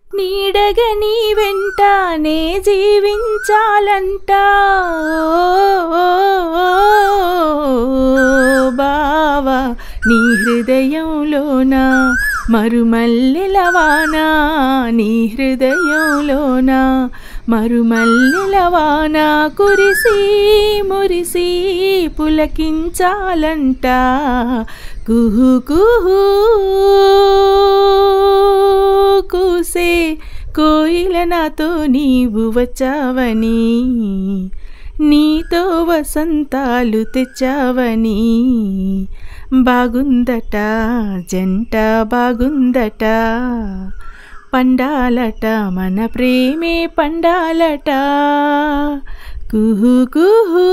నీడగా నీ వెంటనే జీవించాలంట బావా నీ హృదయంలోన మరుమల్లెలవాన నీ హృదయంలోన మరుమల్లెలవాన కురిసి మురిసి పులకించాలంట కుహు కుహు కూసే కోయిల నాతో నీవు వచ్చావని నీతో వసంతాలు తెచ్చావని బాగుందట జంట బాగుందట పండాలట మన ప్రేమే పండాలట కుహు కుహు.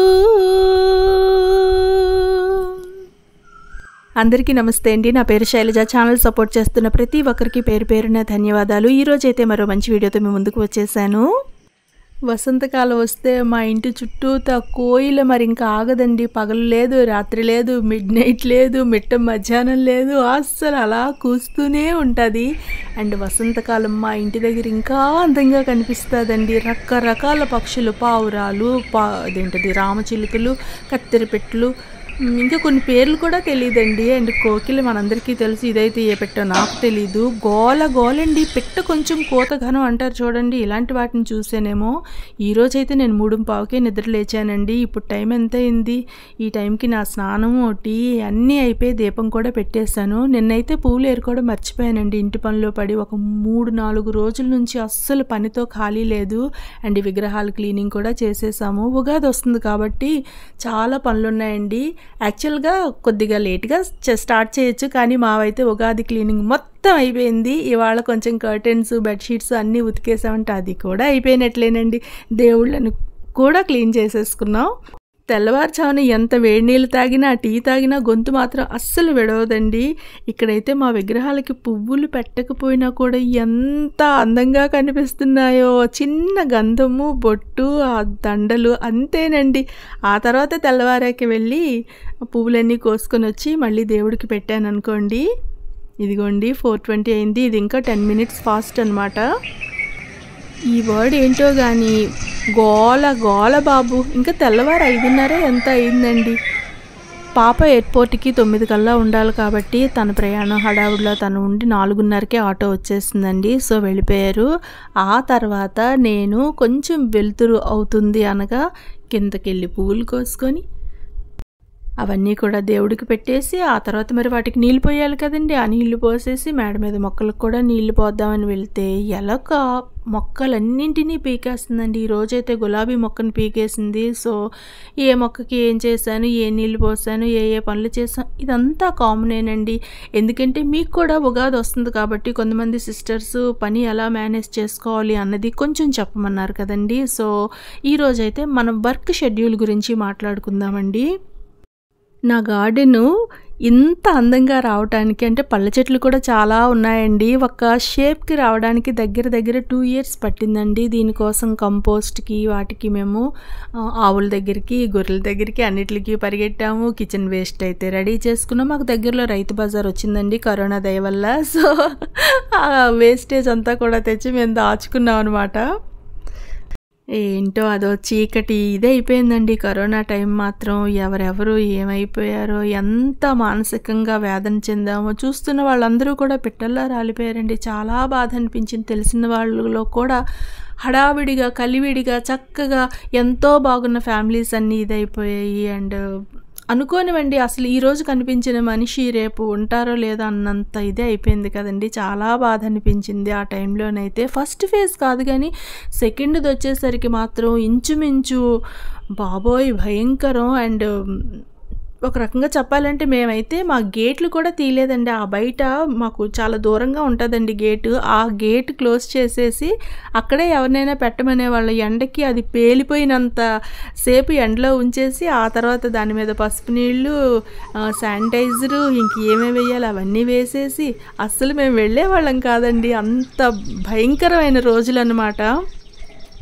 అందరికీ నమస్తే అండి. నా పేరు శైలజ. ఛానల్ సపోర్ట్ చేస్తున్న ప్రతి ఒక్కరికి పేరు పేరున ధన్యవాదాలు. ఈరోజైతే మరో మంచి వీడియోతో మేము ముందుకు వచ్చేసాను. వసంతకాలం వస్తే మా ఇంటి చుట్టూతా కోయిల మరి ఇంకా ఆగదండి. పగలు లేదు, రాత్రి లేదు, మిడ్ నైట్ లేదు, మిట్ట మధ్యాహ్నం లేదు, అస్సలు అలా కూస్తూనే ఉంటుంది. అండ్ వసంతకాలం మా ఇంటి దగ్గర ఇంకా అందంగా కనిపిస్తుందండి. రకరకాల పక్షులు, పావురాలు, అదేంటది రామచిలుకలు, కత్తెరపెట్లు, ఇంకా కొన్ని పేర్లు కూడా తెలియదండి. అండ్ కోకిల మనందరికీ తెలుసు, ఇదైతే ఏ పెట్టో నాకు తెలీదు. గోలండి, పెట్ట కొంచెం కోతఘనం అంటారు చూడండి, ఇలాంటి వాటిని చూసానేమో. ఈరోజైతే నేను 3:15కే నిద్ర లేచానండి. ఇప్పుడు టైం ఎంత అయింది? ఈ టైంకి నా స్నానము టీ అన్నీ అయిపోయి దీపం కూడా పెట్టేశాను. నిన్నైతే పూలు ఏరుకోవడం మర్చిపోయానండి. ఇంటి పనిలో పడి ఒక 3-4 రోజుల నుంచి అస్సలు పనితో ఖాళీ లేదు. అండ్ విగ్రహాల క్లీనింగ్ కూడా చేసేసాము. ఉగాది వస్తుంది కాబట్టి చాలా పనులు ఉన్నాయండి. యాక్చువల్గా కొద్దిగా లేట్గా స్టార్ట్ చేయొచ్చు, కానీ మావైతే ఉగాది క్లీనింగ్ మొత్తం అయిపోయింది. ఇవాళ కొంచెం కర్టెన్స్, బెడ్షీట్స్ అన్నీ ఉతికేసామంటే అది కూడా అయిపోయినట్లేనండి. దేవుళ్ళను కూడా క్లీన్ చేసేసుకున్నాం. తెల్లవారుజామున ఎంత వేడి నీళ్ళు తాగినా, టీ తాగినా గొంతు మాత్రం అస్సలు విడవదండి. ఇక్కడైతే మా విగ్రహాలకి పువ్వులు పెట్టకపోయినా కూడా ఎంత అందంగా కనిపిస్తున్నాయో. చిన్న గంధము, బొట్టు, ఆ దండలు అంతేనండి. ఆ తర్వాత తెల్లవారాకి వెళ్ళి పువ్వులన్నీ కోసుకొని వచ్చి మళ్ళీ దేవుడికి పెట్టాను అనుకోండి. ఇదిగోండి 4:20 అయింది. ఇది ఇంకా 10 minutes ఫాస్ట్ అనమాట. ఈ వర్డ్ ఏంటో కానీ గోల బాబు. ఇంకా తెల్లవారు 5:30 ఎంత అయిందండి. పాప ఎయిర్పోర్ట్కి 9 కల్లా ఉండాలి కాబట్టి తన ప్రయాణం హడావుడిలో తను ఉండి 4:30కే ఆటో వచ్చేసిందండి. సో వెళ్ళిపోయారు. ఆ తర్వాత నేను కొంచెం వెలుతురు అవుతుంది అనగా కిందకెళ్ళి పువ్వులు కోసుకొని అవన్నీ కూడా దేవుడికి పెట్టేసి ఆ తర్వాత మరి వాటికి నీళ్ళు పోయాలి కదండి. ఆ నీళ్లు పోసేసి మేడ మీద మొక్కలకు కూడా నీళ్లు పోద్దామని వెళ్తే ఎలక మొక్కలన్నింటినీ పీకేస్తుందండి. ఈరోజైతే గులాబీ మొక్కను పీకేసింది. సో ఏ మొక్కకి ఏం చేశాను, ఏ నీళ్లు పోసాను, ఏ పనులు చేశాను ఇదంతా కామనేనండి. ఎందుకంటే మీకు కూడా ఉగాది వస్తుంది కాబట్టి కొంతమంది సిస్టర్స్ పని ఎలా మేనేజ్ చేసుకోవాలి అన్నది కొంచెం చెప్పమన్నారు కదండి. సో ఈరోజైతే మనం వర్క్ షెడ్యూల్ గురించి మాట్లాడుకుందామండి. నా గార్డెను ఇంత అందంగా రావడానికి అంటే పళ్ళ చెట్లు కూడా చాలా ఉన్నాయండి. ఒక షేప్కి రావడానికి దగ్గర 2 years పట్టిందండి. దీనికోసం కంపోస్ట్కి వాటికి మేము ఆవుల దగ్గరికి, గొర్రెల దగ్గరికి అన్నిటికి పరిగెట్టాము. కిచెన్ వేస్ట్ అయితే రెడీ చేసుకున్నాం. మాకు దగ్గరలో రైతు బజార్ వచ్చిందండి కరోనా దయ వల్ల. సో ఆ వేస్టేజ్ అంతా కూడా తెచ్చి మేము దాచుకున్నాం అనమాట. ఏంటో అదో చీకటి ఇదే అయిపోయిందండి. కరోనా టైం మాత్రం ఎవరెవరు ఏమైపోయారో, ఎంత మానసికంగా వేదన చెందామో. చూస్తున్న వాళ్ళందరూ కూడా పిట్టల్లా రాలిపోయారండి. చాలా బాధ అనిపించింది. తెలిసిన వాళ్ళలో కూడా హడావిడిగా కలివిడిగా చక్కగా ఎంతో బాగున్న ఫ్యామిలీస్ అన్నీ ఇదైపోయాయి. అండ్ అనుకోనివ్వండి, అసలు ఈరోజు కనిపించిన మనిషి రేపు ఉంటారో లేదో అన్నంత ఇదే అయిపోయింది కదండి. చాలా బాధ అనిపించింది ఆ టైంలోనైతే. ఫస్ట్ ఫేజ్ కాదు కానీ సెకండ్ది వచ్చేసరికి మాత్రం ఇంచుమించు బాబోయ్ భయంకరం. అండ్ ఒక రకంగా చెప్పాలంటే మేమైతే మా గేట్లు కూడా తీయలేదండి. ఆ బయట మాకు చాలా దూరంగా ఉంటుందండి గేటు. ఆ గేట్ క్లోజ్ చేసేసి అక్కడే ఎవరినైనా పెట్టమనే వాళ్ళ ఎండకి అది పేలిపోయినంత సేపు ఎండలో ఉంచేసి ఆ తర్వాత దాని మీద పసుపు నీళ్ళు, శానిటైజరు, ఇంక ఏమేమి వేయాలి అవన్నీ వేసేసి అస్సలు మేము వెళ్ళేవాళ్ళం కాదండి. అంత భయంకరమైన రోజులు అన్నమాట.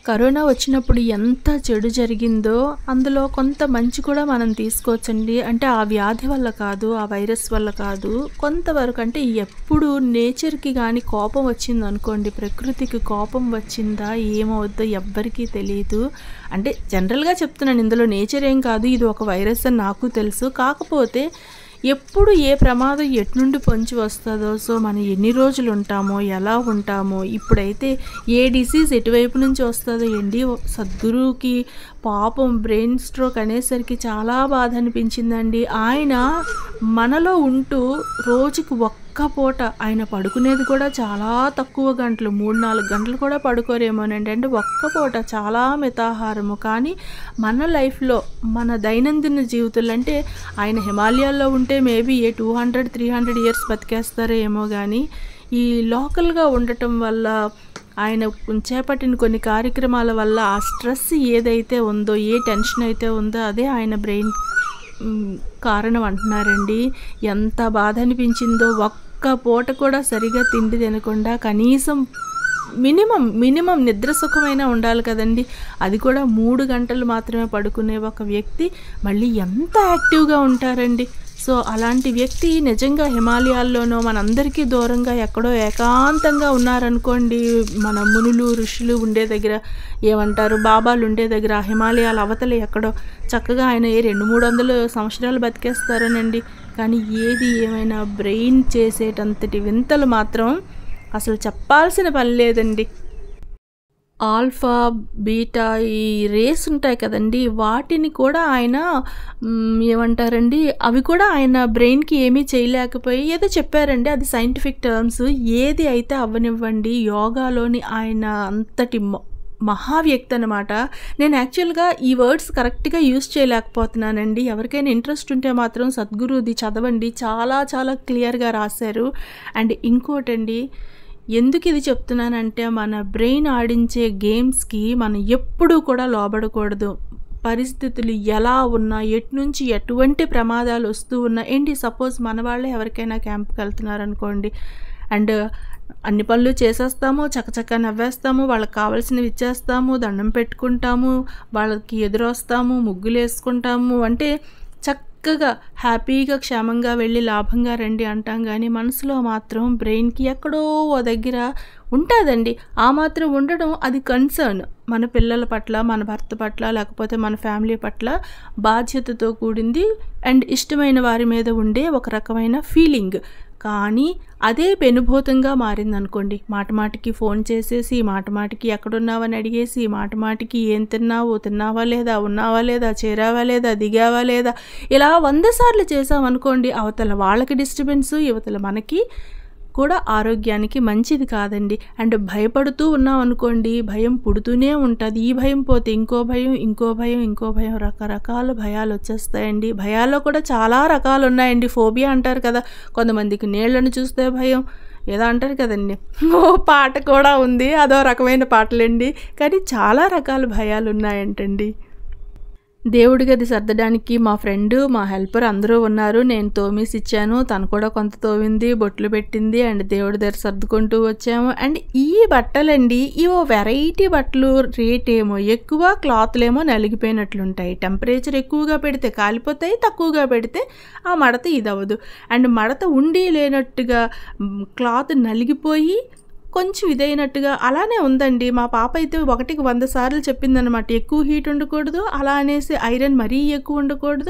కరోనా వచ్చినప్పుడు ఎంత చెడు జరిగిందో అందులో కొంత మంచి కూడా మనం తీసుకోవచ్చండి. అంటే ఆ వ్యాధి వల్ల కాదు, ఆ వైరస్ వల్ల కాదు, కొంతవరకు అంటే ఎప్పుడు నేచర్‌కి గానీ కోపం వచ్చిందనుకోండి, ప్రకృతికి కోపం వచ్చిందా ఏమవుద్దో ఎవ్వరికీ తెలీదు. అంటే జనరల్‌గా చెప్తున్నాను, ఇందులో నేచర్ ఏం కాదు, ఇది ఒక వైరస్ అని నాకు తెలుసు. కాకపోతే ఎప్పుడు ఏ ప్రమాదం ఎటునుండి పొంచి వస్తుందో, సో మనం ఎన్ని రోజులు ఉంటామో, ఎలా ఉంటామో, ఇప్పుడైతే ఏ డిసీజ్ ఎటువైపు నుంచి వస్తుందో ఏంటి. సద్గురువుకి పాపం బ్రెయిన్ స్ట్రోక్ అనేసరికి చాలా బాధ అనిపించిందండి. ఆయన మనలో ఉంటూ రోజుకి ఒక్క పూట ఆయన పడుకునేది కూడా చాలా తక్కువ గంటలు, 3-4 గంటలు కూడా పడుకోరేమోనండి. అంటే ఒక్క పూట చాలా మితాహారము. కానీ మన లైఫ్లో మన దైనందిన జీవితంలో అంటే ఆయన హిమాలయాల్లో ఉంటే మేబీ 200-300 ఇయర్స్ బతికేస్తారో ఏమో. కానీ ఈ లోకల్గా ఉండటం వల్ల ఆయన చేపట్టిన కొన్ని కార్యక్రమాల వల్ల ఆ స్ట్రెస్ ఏదైతే ఉందో, ఏ టెన్షన్ అయితే ఉందో అదే ఆయన బ్రెయిన్ కారణం అంటున్నారండి. ఎంత బాధ అనిపించిందో. ఒక్క పూట కూడా సరిగా తిండి తినకుండా కనీసం మినిమం నిద్ర సుఖమైనా ఉండాలి కదండి. అది కూడా 3 గంటలు మాత్రమే పడుకునే ఒక వ్యక్తి మళ్ళీ ఎంత యాక్టివ్గా ఉంటారండి. సో అలాంటి వ్యక్తి నిజంగా హిమాలయాల్లోనో మనందరికీ దూరంగా ఎక్కడో ఏకాంతంగా ఉన్నారనుకోండి, మన మునులు ఋషులు ఉండే దగ్గర, ఏమంటారు బాబాలు ఉండే దగ్గర, హిమాలయాల అవతల ఎక్కడో చక్కగా ఆయన 200-300 సంవత్సరాలు బతికేస్తారనండి. కానీ ఏది ఏమైనా బ్రెయిన్ చేసేటంతటి వింతలు మాత్రం అసలు చెప్పాల్సిన పని లేదండి. ఆల్ఫా, బీటా ఈ రేస్ ఉంటాయి కదండి, వాటిని కూడా ఆయన ఏమంటారండి, అవి కూడా ఆయన బ్రెయిన్కి ఏమీ చేయలేకపోయి ఏదో చెప్పారండి. అది సైంటిఫిక్ టర్మ్స్. ఏది అయితే అవ్వనివ్వండి, యోగాలోని ఆయన అంతటి మహావ్యక్తి అనమాట. నేను యాక్చువల్గా ఈ వర్డ్స్ కరెక్ట్గా యూజ్ చేయలేకపోతున్నానండి. ఎవరికైనా ఇంట్రెస్ట్ ఉంటే మాత్రం సద్గురుది చదవండి, చాలా చాలా క్లియర్గా రాశారు. అండ్ ఇంకోటండి, ఎందుకు ఇది చెప్తున్నానంటే మన బ్రెయిన్ ఆడించే గేమ్స్కి మనం ఎప్పుడూ కూడా లోబడకూడదు. పరిస్థితులు ఎలా ఉన్నా, ఎటు నుంచి ఎటువంటి ప్రమాదాలు వస్తూ ఉన్నా ఏంటి, సపోజ్ మన వాళ్ళే ఎవరికైనా క్యాంప్కి వెళ్తున్నారనుకోండి, అండ్ అన్ని పనులు చేసేస్తాము, చకచకా నవ్వేస్తాము, వాళ్ళకి కావాల్సినవి ఇచ్చేస్తాము, దండం పెట్టుకుంటాము, వాళ్ళకి ఎదురొస్తాము, ముగ్గులు వేసుకుంటాము, అంటే చక్కగా హ్యాపీగా క్షేమంగా వెళ్ళి లాభంగా రండి అంటాం. కానీ మనసులో మాత్రం బ్రెయిన్కి ఎక్కడో ఓ దగ్గర ఉంటుందండి. ఆ మాత్రం ఉండడం అది కన్సర్న్. మన పిల్లల పట్ల, మన భర్త పట్ల, లేకపోతే మన ఫ్యామిలీ పట్ల బాధ్యతతో కూడింది అండ్ ఇష్టమైన వారి మీద ఉండే ఒక రకమైన ఫీలింగ్. కానీ అదే పెనుభూతంగా మారిందనుకోండి, మాటమాటికి ఫోన్ చేసేసి, మాటమాటికి ఎక్కడున్నావని అడిగేసి, మాటమాటికి ఏం తిన్నావు, తిన్నావా లేదా, ఉన్నావా లేదా, చేరావా లేదా, దిగావా లేదా, ఇలా 100 సార్లు చేసామనుకోండి, అవతల వాళ్ళకి డిస్టర్బెన్స్, యువతల మనకి కూడా ఆరోగ్యానికి మంచిది కాదండి. అండ్ భయపడుతూ ఉన్నాం అనుకోండి, భయం పుడుతూనే ఉంటుంది. ఈ భయం పోతే ఇంకో భయం, ఇంకో భయం, ఇంకో భయం, రకరకాల భయాలు వచ్చేస్తాయండి. భయాల్లో కూడా చాలా రకాలు ఉన్నాయండి. ఫోబియా అంటారు కదా, కొంతమందికి నీళ్లను చూస్తే భయం ఏదో అంటారు కదండి. ఓ పాట కూడా ఉంది, అదో రకమైన పాటలండి. కానీ చాలా రకాల భయాలు ఉన్నాయంటండి. దేవుడి గది సర్దడానికి మా ఫ్రెండు, మా హెల్పర్ అందరూ ఉన్నారు. నేను తోమేసి ఇచ్చాను, తను కూడా కొంత తోమింది, బొట్లు పెట్టింది, అండ్ దేవుడి దగ్గర సర్దుకుంటూ వచ్చాము. అండ్ ఈ బట్టలండి, ఇవో వెరైటీ బట్టలు, రేట్ ఏమో ఎక్కువ, క్లాత్లేమో నలిగిపోయినట్లుంటాయి. టెంపరేచర్ ఎక్కువగా పెడితే కాలిపోతాయి, తక్కువగా పెడితే ఆ మడత ఇది అవ్వదు. అండ్ మడత ఉండి లేనట్టుగా క్లాత్ నలిగిపోయి కొంచెం ఇదైనట్టుగా అలానే ఉందండి. మా పాప అయితే 1కి 100 సార్లు చెప్పిందనమాట, ఎక్కువ హీట్ ఉండకూడదు, అలా అనేసి ఐరన్ మరీ ఎక్కువ ఉండకూడదు.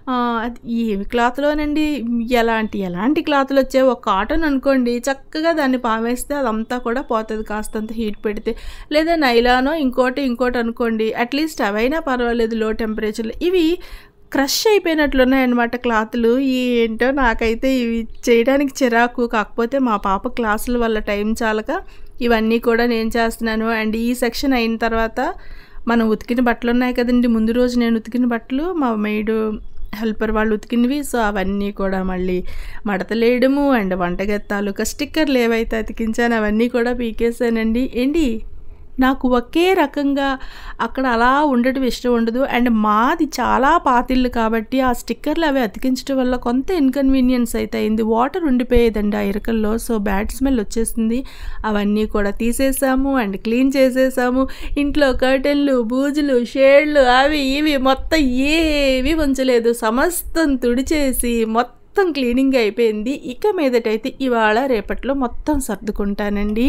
ఏమి క్లాత్లోనండి, ఎలాంటి క్లాత్లు వచ్చాయి. ఒక కాటన్ అనుకోండి, చక్కగా దాన్ని పామేస్తే అదంతా కూడా పోతుంది కాస్తంత హీట్ పెడితే. లేదా నైలానో ఇంకోటి అనుకోండి, అట్లీస్ట్ అవైనా పర్వాలేదు లో టెంపరేచర్లో. ఇవి క్రష్ అయిపోయినట్లున్నాయన్నమాట క్లాతులు. ఏంటో నాకైతే ఇవి చేయడానికి చిరాకు. కాకపోతే మా పాప క్లాసుల వల్ల టైం చాలక ఇవన్నీ కూడా నేను చేస్తున్నాను. అండ్ ఈ సెక్షన్ అయిన తర్వాత మనం ఉతికిన బట్టలు ఉన్నాయి కదండి, ముందు రోజు నేను ఉతికిన బట్టలు మా మెయిడ్ హెల్పర్ వాళ్ళు ఉతికినవి. సో అవన్నీ కూడా మళ్ళీ మడతలేయడము, అండ్ వంటగది తాలూకా స్టిక్కర్లు ఏవైతే అతికించాను అవన్నీ కూడా పీకేసానండి. ఏంటి నాకు ఒకే రకంగా అక్కడ అలా ఉండటం ఇష్టం ఉండదు. అండ్ మాది చాలా పాతిళ్ళు కాబట్టి ఆ స్టిక్కర్లు అవి అతికించడం వల్ల కొంత ఇన్కన్వీనియన్స్ అయితే అయింది. వాటర్ ఉండిపోయేదండి ఆ ఇరకల్లో. సో బ్యాడ్ స్మెల్ వచ్చేసింది. అవన్నీ కూడా తీసేసాము అండ్ క్లీన్ చేసేసాము. ఇంట్లో కర్టెన్లు, బూజులు, షేడ్లు అవి ఇవి మొత్తం ఏవి ఉంచలేదు. సమస్తం తుడిచేసి మొత్తం క్లీనింగ్ అయిపోయింది. ఇక మీదటైతే ఇవాళ రేపట్లో మొత్తం సర్దుకుంటానండి.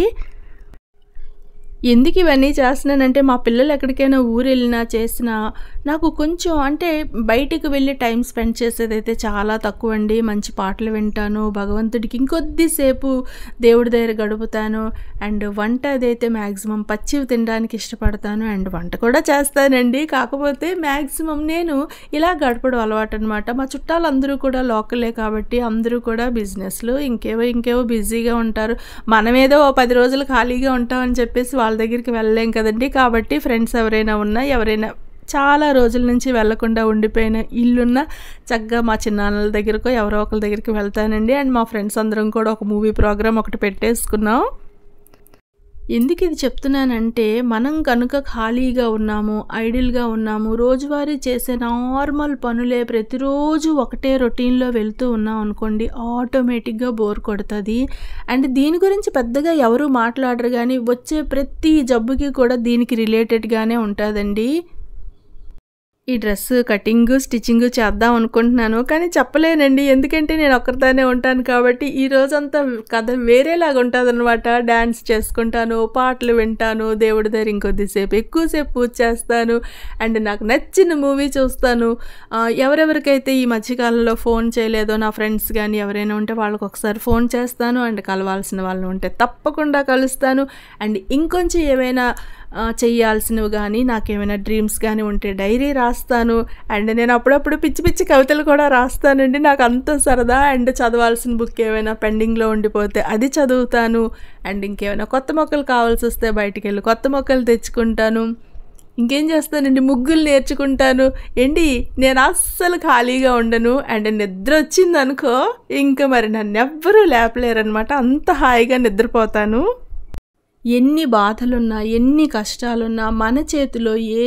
ఎందుకు ఇవన్నీ చేస్తున్నానంటే మా పిల్లలు ఎక్కడికైనా ఊరు వెళ్ళినా చేసినా నాకు కొంచెం అంటే బయటికి వెళ్ళి టైం స్పెండ్ చేసేదైతే చాలా తక్కువ అండి. మంచి పాటలు వింటాను, భగవంతుడికి ఇంకొద్దిసేపు దేవుడి దగ్గర గడుపుతాను. అండ్ వంట అదైతే మ్యాక్సిమం పచ్చివి తినడానికి ఇష్టపడతాను. అండ్ వంట కూడా చేస్తానండి. కాకపోతే మ్యాక్సిమం నేను ఇలా గడపడం అలవాటు అనమాట. మా చుట్టాలు అందరూ కూడా లోకలే కాబట్టి అందరూ కూడా బిజినెస్లు ఇంకేవో బిజీగా ఉంటారు. మనమేదో 10 రోజులు ఖాళీగా ఉంటామని చెప్పేసి వాళ్ళ దగ్గరికి వెళ్ళలేం కదండి. కాబట్టి ఫ్రెండ్స్ ఎవరైనా చాలా రోజుల నుంచి వెళ్లకుండా ఉండిపోయిన ఇల్లున్న చక్కగా మా చిన్నాన్నల దగ్గరకో ఎవరో ఒకరి దగ్గరికి వెళ్తానండి. అండ్ మా ఫ్రెండ్స్ అందరం కూడా ఒక మూవీ ప్రోగ్రామ్ ఒకటి పెట్టేసుకున్నాం. ఎందుకు ఇది చెప్తున్నానంటే మనం కనుక ఖాళీగా ఉన్నాము, ఐడిల్గా ఉన్నాము, రోజువారీ చేసే నార్మల్ పనులే ప్రతిరోజు ఒకటే రొటీన్లో వెళ్తూ ఉన్నాం అనుకోండి, ఆటోమేటిక్గా బోర్ కొడుతుంది. అండ్ దీని గురించి పెద్దగా ఎవరు మాట్లాడరు, కానీ వచ్చే ప్రతి జబ్బుకి కూడా దీనికి రిలేటెడ్గానే ఉంటుందండి. ఈ డ్రెస్ కటింగ్ స్టిచ్చింగ్ చేద్దాం అనుకుంటున్నాను, కానీ చెప్పలేనండి. ఎందుకంటే నేను ఒక్కరితోనే ఉంటాను కాబట్టి ఈ రోజంతా కథ వేరేలాగా ఉంటుంది అనమాట. డ్యాన్స్ చేసుకుంటాను, పాటలు వింటాను, దేవుడి దగ్గర ఇంకొద్దిసేపు ఎక్కువసేపు పూజ చేస్తాను. అండ్ నాకు నచ్చిన మూవీ చూస్తాను. ఎవరెవరికైతే ఈ మధ్యకాలంలో ఫోన్ చేయలేదో నా ఫ్రెండ్స్ కానీ ఎవరైనా ఉంటే వాళ్ళకి ఒకసారి ఫోన్ చేస్తాను. అండ్ కలవాల్సిన వాళ్ళు ఉంటే తప్పకుండా కలుస్తాను. అండ్ ఇంకొంచెం ఏమైనా చెయ్యాల్సినవి కానీ నాకేమైనా డ్రీమ్స్ కానీ ఉంటే డైరీ రాస్తాను. అండ్ నేను అప్పుడప్పుడు పిచ్చి పిచ్చి కవితలు కూడా రాస్తానండి. నాకు అంత సరదా. అండ్ చదవాల్సిన బుక్ ఏమైనా పెండింగ్లో ఉండిపోతే అది చదువుతాను. అండ్ ఇంకేమైనా కొత్త మొక్కలు కావాల్సి వస్తే బయటికి వెళ్ళి కొత్త మొక్కలు తెచ్చుకుంటాను. ఇంకేం చేస్తానండి, ముగ్గులు నేర్చుకుంటాను. ఏంటి నేను అస్సలు ఖాళీగా ఉండను. అండ్ నిద్ర వచ్చింది అనుకో ఇంకా మరి నన్ను ఎవ్వరూ లేపలేరనమాట. అంత హాయిగా నిద్రపోతాను. ఎన్ని బాధలున్నా ఎన్ని కష్టాలున్నా మన చేతిలో ఏ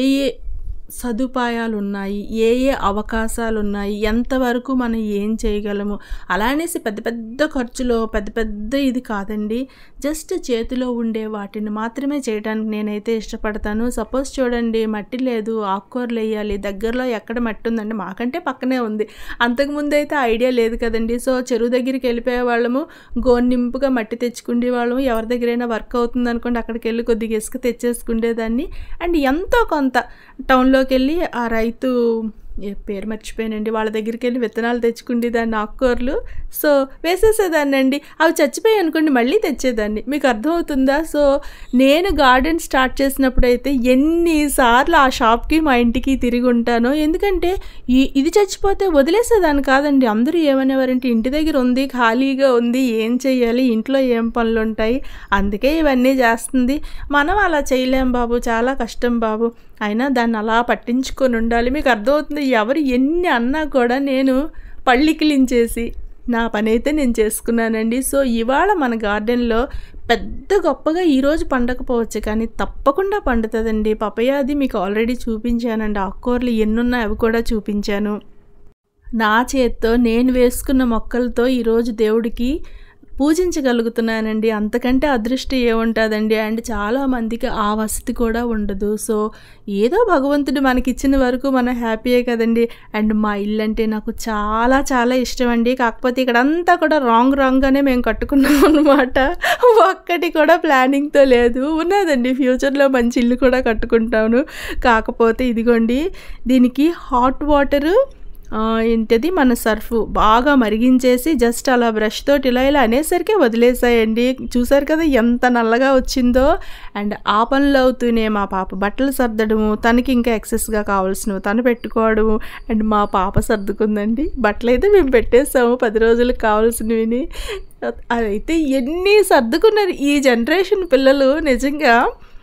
సదుపాయాలు ఉన్నాయి, ఏ అవకాశాలు ఉన్నాయి, ఎంతవరకు మనం ఏం చేయగలము, అలానేసి పెద్ద పెద్ద ఖర్చులో పెద్ద ఇది కాదండి. జస్ట్ చేతిలో ఉండే వాటిని మాత్రమే చేయడానికి నేనైతే ఇష్టపడతాను. సపోజ్ చూడండి, మట్టి లేదు, ఆకుకూరలు వేయాలి, దగ్గరలో ఎక్కడ మట్టి ఉందండి, మాకంటే పక్కనే ఉంది. అంతకుముందు అయితే ఐడియా లేదు కదండి. సో చెరువు దగ్గరికి వెళ్ళిపోయే వాళ్ళము, గోను నింపుగా మట్టి తెచ్చుకునే వాళ్ళము. ఎవరి దగ్గరైనా వర్క్ అవుతుంది అనుకోండి, అక్కడికి వెళ్ళి కొద్దిగా ఇసుక తెచ్చేసుకునేదాన్ని. అండ్ ఎంతో కొంత టౌన్లోకి వెళ్ళి ఆ రైతు పేరు మర్చిపోయానండి, వాళ్ళ దగ్గరికి వెళ్ళి విత్తనాలు తెచ్చుకుండేదాన్ని, ఆకుకూరలు. సో వేసేసేదాన్ని అండి. అవి చచ్చిపోయాయి అనుకోండి మళ్ళీ తెచ్చేదాన్ని. మీకు అర్థమవుతుందా? సో నేను గార్డెన్ స్టార్ట్ చేసినప్పుడు అయితే ఎన్నిసార్లు ఆ షాప్కి మా ఇంటికి తిరిగి ఉంటానో. ఎందుకంటే ఇది చచ్చిపోతే వదిలేసేదాన్ని కాదండి. అందరూ ఏమనేవారంటే ఇంటి దగ్గర ఉంది, ఖాళీగా ఉంది, ఏం చెయ్యాలి, ఇంట్లో ఏం పనులు ఉంటాయి, అందుకే ఇవన్నీ చేస్తుంది. మనం అలా చేయలేం బాబు, చాలా కష్టం బాబు. అయినా దాన్ని అలా పట్టించుకొని ఉండాలి. మీకు అర్థమవుతుంది, ఎవరు ఎన్ని అన్నా కూడా నేను పళ్ళికిలించేసి నా పని అయితే నేను చేసుకున్నానండి. సో ఇవాళ మన గార్డెన్లో పెద్ద గొప్పగా ఈరోజు పండకపోవచ్చు, కానీ తప్పకుండా పండుతుందండి. పపయ్య అది మీకు ఆల్రెడీ చూపించానండి. ఆకుకూరలు ఎన్నున్నాయి అవి కూడా చూపించాను. నా చేత్తో నేను వేసుకున్న మొక్కలతో ఈరోజు దేవుడికి పూజించగలుగుతున్నానండి. అంతకంటే అదృష్టం ఏముంటుందండి. అండ్ చాలామందికి ఆ వసతి కూడా ఉండదు. సో ఏదో భగవంతుడు మనకిచ్చిన వరకు మనం హ్యాపీయే కదండి. అండ్ మా ఇల్లు అంటే నాకు చాలా చాలా ఇష్టం అండి. కాకపోతే ఇక్కడ అంతా కూడా రాంగ్గానే మేము కట్టుకున్నాం అనమాట. ఒక్కటి కూడా ప్లానింగ్తో లేదు. ఉన్నదండి, ఫ్యూచర్లో మంచి ఇల్లు కూడా కట్టుకుంటాను. కాకపోతే ఇదిగోండి, దీనికి హాట్ వాటరు ఏంటది మన సర్ఫ్ బాగా మరిగించేసి జస్ట్ అలా బ్రష్ తోటి ఇలా అనేసరికి వదిలేసాయండి. చూసారు కదా ఎంత నల్లగా వచ్చిందో. అండ్ ఆ పనులు అవుతూనే మా పాప బట్టలు సర్దడము, తనకి ఇంకా ఎక్సెస్గా కావాల్సినవి తను పెట్టుకోవడము. అండ్ మా పాప సర్దుకుందండి. బట్టలు అయితే మేము పెట్టేసాము 10 రోజులకు కావాల్సినవి. అదైతే ఎన్ని సర్దుకున్నారు ఈ జనరేషన్ పిల్లలు. నిజంగా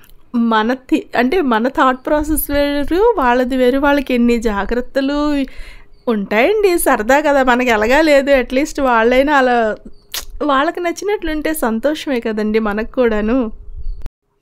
మన థాట్ ప్రాసెస్ వేరు, వాళ్ళది వేరు. వాళ్ళకి ఎన్ని జాగ్రత్తలు ఉంటాయండి. సరదా కదా, మనకి ఎలాగా లేదు. అట్లీస్ట్ వాళ్ళైనా అలా వాళ్ళకి నచ్చినట్లుంటే సంతోషమే కదండి మనకు కూడాను.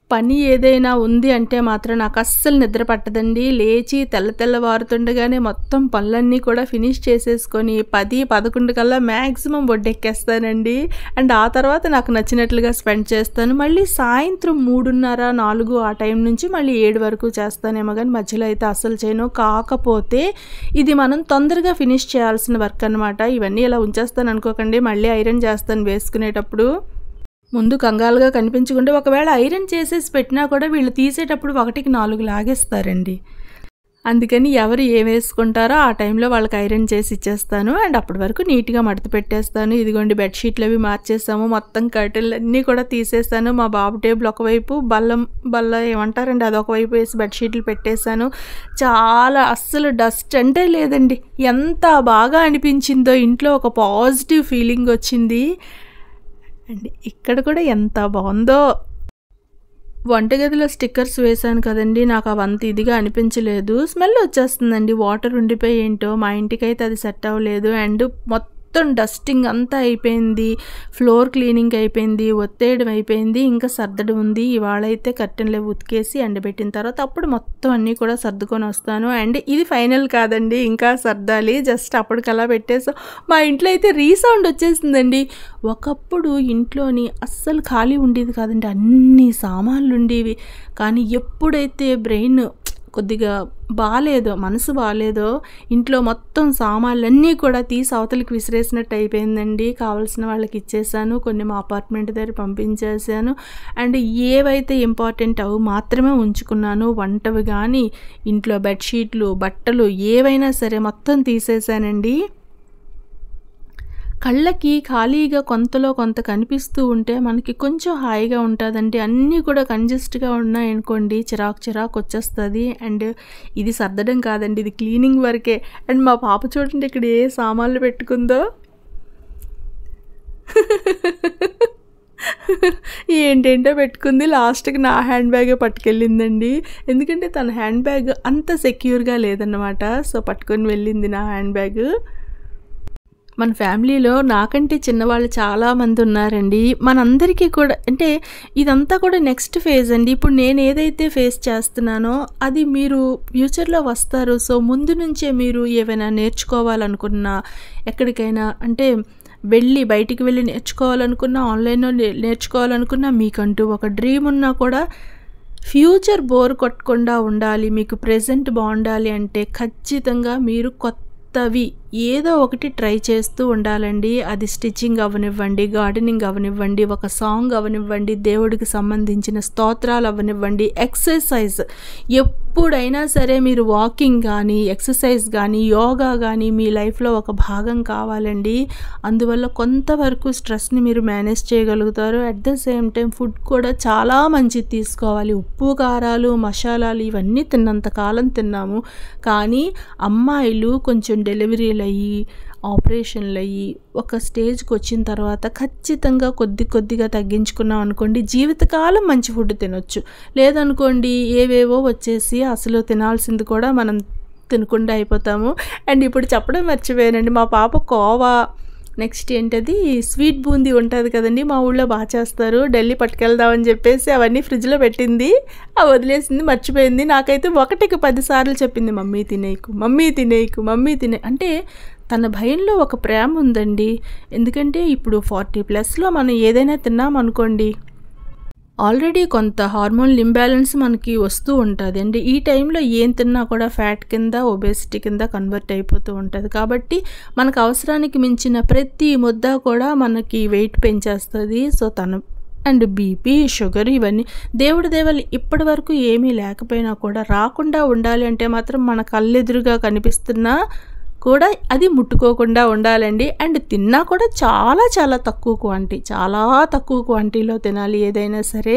పని ఏదైనా ఉంది అంటే మాత్రం నాకు అస్సలు నిద్ర పట్టదండి. లేచి తెల్లవారుతుండగానే మొత్తం పనులన్నీ కూడా ఫినిష్ చేసేసుకొని 10-11 కల్లా మ్యాక్సిమం ఒడ్డెక్కేస్తానండి. అండ్ ఆ తర్వాత నాకు నచ్చినట్లుగా స్పెండ్ చేస్తాను. మళ్ళీ సాయంత్రం 3:30-4 ఆ టైం నుంచి మళ్ళీ 7 వరకు చేస్తానేమో కానీ మధ్యలో అయితే అస్సలు చేయను. కాకపోతే ఇది మనం తొందరగా ఫినిష్ చేయాల్సిన వర్క్ అనమాట. ఇవన్నీ ఇలా ఉంచేస్తాను అనుకోకండి, మళ్ళీ ఐరన్ చేస్తాను వేసుకునేటప్పుడు. ముందు కంగాలుగా కనిపించకుండా ఒకవేళ ఐరన్ చేసేసి పెట్టినా కూడా వీళ్ళు తీసేటప్పుడు 1కి 4 లాగేస్తారండి. అందుకని ఎవరు ఏ వేసుకుంటారో ఆ టైంలో వాళ్ళకి ఐరన్ చేసి ఇచ్చేస్తాను. అండ్ అప్పటి వరకు నీట్గా మడత పెట్టేస్తాను. ఇదిగోండి బెడ్షీట్లు అవి మార్చేసాము, మొత్తం కర్టెన్లు అన్నీ కూడా తీసేసాను. మా బాబు టేబుల్ ఒకవైపు, బల్ల ఏమంటారండి అది ఒకవైపు వేసి బెడ్షీట్లు పెట్టేశాను. చాలా అస్సలు డస్ట్ అంటే లేదండి. ఎంత బాగా అనిపించిందో, ఇంట్లో ఒక పాజిటివ్ ఫీలింగ్ వచ్చింది. అండ్ ఇక్కడ కూడా ఎంత బాగుందో. వంటగదిలో స్టిక్కర్స్ వేశాను కదండి, నాకు అవంత ఇదిగా అనిపించలేదు. స్మెల్ వచ్చేస్తుందండి, వాటర్ ఉండిపోయి ఏంటో. మా ఇంటికైతే అది సెట్ అవ్వలేదు. అండ్ మొత్తం డస్టింగ్ అంతా అయిపోయింది, ఫ్లోర్ క్లీనింగ్ అయిపోయింది, ఒత్తేయడం అయిపోయింది, ఇంకా సర్దడం ఉంది. ఇవాళ అయితే కర్టెన్లు ఉతికేసి ఎండబెట్టిన తర్వాత అప్పుడు మొత్తం అన్నీ కూడా సర్దుకొని వస్తాను. అండ్ ఇది ఫైనల్ కాదండి, ఇంకా సర్దాలి. జస్ట్ అప్పటికలా పెట్టేసాం. మా ఇంట్లో అయితే రీసౌండ్ వచ్చేసిందండి. ఒకప్పుడు ఇంట్లోని అస్సలు ఖాళీ ఉండేది కాదండి, అన్ని సామాన్లు ఉండేవి. కానీ ఎప్పుడైతే బ్రెయిన్ కొద్దిగా బాగాలేదో, మనసు బాగాలేదో, ఇంట్లో మొత్తం సామాన్లన్నీ కూడా తీసి అవతలికి విసిరేసినట్టు అయిపోయిందండి. కావాల్సిన వాళ్ళకి ఇచ్చేసాను, కొన్ని మా అపార్ట్మెంట్ దగ్గర పంపించేసాను. అండ్ ఏవైతే ఇంపార్టెంట్ అవి మాత్రమే ఉంచుకున్నాను. వంటవి కానీ, ఇంట్లో బెడ్షీట్లు, బట్టలు ఏవైనా సరే మొత్తం తీసేసానండి. కళ్ళకి ఖాళీగా కొంతలో కొంత కనిపిస్తూ ఉంటే మనకి కొంచెం హాయిగా ఉంటుందండి. అన్నీ కూడా కంజెస్ట్గా ఉన్నాయనుకోండి, చిరాకు వచ్చేస్తుంది. అండ్ ఇది సర్దడం కాదండి, ఇది క్లీనింగ్ వరకే. అండ్ మా పాప చూడండి ఇక్కడ ఏ సామాన్లు పెట్టుకుందో. ఏంటేంటో పెట్టుకుంది. లాస్ట్కి నా హ్యాండ్ బ్యాగే పట్టుకెళ్ళిందండి. ఎందుకంటే తన హ్యాండ్ బ్యాగ్ అంత సెక్యూర్గా లేదన్నమాట. సో పట్టుకొని వెళ్ళింది నా హ్యాండ్ బ్యాగ్. మన ఫ్యామిలీలో నాకంటే చిన్నవాళ్ళు చాలామంది ఉన్నారండి. మనందరికీ కూడా అంటే ఇదంతా కూడా నెక్స్ట్ ఫేజ్ అండి. ఇప్పుడు నేను ఏదైతే ఫేస్ చేస్తున్నానో అది మీరు ఫ్యూచర్లో వస్తారు. సో ముందు నుంచే మీరు ఏమైనా నేర్చుకోవాలనుకున్నా, ఎక్కడికైనా అంటే బయటికి వెళ్ళి నేర్చుకోవాలనుకున్నా, ఆన్లైన్లో నేర్చుకోవాలనుకున్నా, మీకంటూ ఒక డ్రీమ్ ఉన్నా కూడా ఫ్యూచర్ బోర్ కొట్టకుండా ఉండాలి, మీకు ప్రెజెంట్ బాగుండాలి అంటే ఖచ్చితంగా మీరు కొత్తవి ఏదో ఒకటి ట్రై చేస్తూ ఉండాలండి. అది స్టిచ్చింగ్ అవ్వనివ్వండి, గార్డెనింగ్ అవ్వనివ్వండి, ఒక సాంగ్ అవ్వనివ్వండి, దేవుడికి సంబంధించిన స్తోత్రాలు అవ్వనివ్వండి, ఎక్సర్సైజ్. ఎప్పుడైనా సరే మీరు వాకింగ్ కానీ, ఎక్సర్సైజ్ కానీ, యోగా కానీ మీ లైఫ్లో ఒక భాగం కావాలండి. అందువల్ల కొంతవరకు స్ట్రెస్ని మీరు మేనేజ్ చేయగలుగుతారు. At the same time food కూడా చాలా మంచిది తీసుకోవాలి. ఉప్పు, కారాలు, మసాలాలు ఇవన్నీ తిన్నంతకాలం తిన్నాము. కానీ అమ్మాయిలు కొంచెం డెలివరీలు అయ్యి, ఆపరేషన్లు అయ్యి ఒక స్టేజ్కి వచ్చిన తర్వాత ఖచ్చితంగా కొద్దిగా తగ్గించుకున్నాం అనుకోండి, జీవితకాలం మంచి ఫుడ్ తినొచ్చు. లేదనుకోండి ఏవేవో వచ్చేసి అసలు తినాల్సింది కూడా మనం తినకుండా అయిపోతాము. అండ్ ఇప్పుడు చెప్పడం మర్చిపోయానండి, మా పాప కోవా, నెక్స్ట్ ఏంటది స్వీట్ బూందీ ఉంటుంది కదండి, మా ఊళ్ళో బాగా చేస్తారు. ఢిల్లీ పట్టుకెళ్దామని చెప్పేసి అవన్నీ ఫ్రిడ్జ్లో పెట్టింది, అవి వదిలేసింది, మర్చిపోయింది. నాకైతే 1కి 10 సార్లు చెప్పింది, మమ్మీ తినేయకు. అంటే తన భయంలో ఒక ప్రేమ ఉందండి. ఎందుకంటే ఇప్పుడు 40+లో మనం ఏదైనా తిన్నామనుకోండి, ఆల్రెడీ కొంత హార్మోన్ ఇంబ్యాలెన్స్ మనకి వస్తూ ఉంటుంది అండి. ఈ టైంలో ఏం తిన్నా కూడా ఫ్యాట్ కింద, ఒబేసిటీ కింద కన్వర్ట్ అయిపోతూ ఉంటుంది. కాబట్టి మనకు అవసరానికి మించిన ప్రతి ముద్ద కూడా మనకి వెయిట్ పెంచేస్తుంది. సో అండ్ బీపీ, షుగర్ ఇవన్నీ దేవుడి దేవలు ఇప్పటి వరకు ఏమీ లేకపోయినా కూడా రాకుండా ఉండాలి అంటే మాత్రం మన కళ్ళెదురుగా కనిపిస్తున్నా కూడా అది ముట్టుకోకుండా ఉండాలండి. అండ్ తిన్నా కూడా చాలా తక్కువ క్వాంటిటీలో తినాలి ఏదైనా సరే.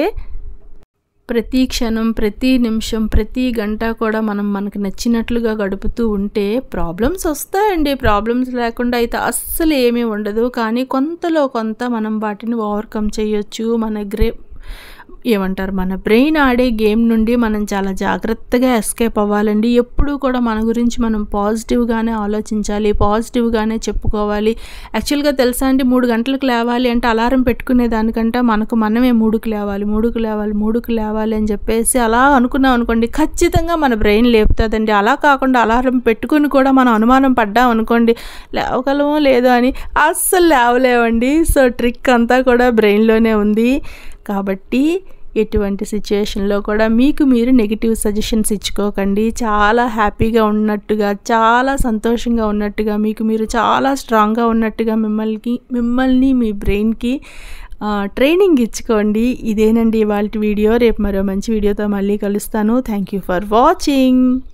ప్రతి క్షణం, ప్రతి నిమిషం, ప్రతి గంట కూడా మనకు నచ్చినట్లుగా గడుపుతూ ఉంటే ప్రాబ్లమ్స్ వస్తాయండి. ప్రాబ్లమ్స్ లేకుండా అయితే అస్సలు ఏమీ ఉండదు. కానీ కొంతలో కొంత మనం వాటిని ఓవర్కమ్ చేయొచ్చు. మన ఏమంటారు మన బ్రెయిన్ ఆడే గేమ్ నుండి మనం చాలా జాగ్రత్తగా ఎస్కేప్ అవ్వాలండి. ఎప్పుడూ కూడా మన గురించి మనం పాజిటివ్గానే ఆలోచించాలి, పాజిటివ్గానే చెప్పుకోవాలి. యాక్చువల్గా తెలుసా అండి, 3 గంటలకు లేవాలి అంటే అలారం పెట్టుకునే దానికంటే మనకు మనమే 3కి లేవాలి అని చెప్పేసి అలా అనుకున్నాం అనుకోండి, ఖచ్చితంగా మన బ్రెయిన్ లేపుతుందండి. అలా కాకుండా అలారం పెట్టుకుని కూడా మనం అనుమానం పడ్డాం అనుకోండి, లేవగలమో లేదో అని, అస్సలు లేవలేవండి. సో ట్రిక్ అంతా కూడా బ్రెయిన్లోనే ఉంది. కాబట్టి ఎటువంటి సిచ్యుయేషన్లో కూడా మీకు మీరు నెగిటివ్ సజెషన్స్ ఇచ్చుకోకండి. చాలా హ్యాపీగా ఉన్నట్టుగా, చాలా సంతోషంగా ఉన్నట్టుగా, మీకు మీరు చాలా స్ట్రాంగ్గా ఉన్నట్టుగా మిమ్మల్ని మీ బ్రెయిన్కి ట్రైనింగ్ ఇచ్చుకోండి. ఇదేనండి ఇవాల్టి వీడియో. రేపు మరో మంచి వీడియోతో మళ్ళీ కలుస్తాను. Thank you for watching.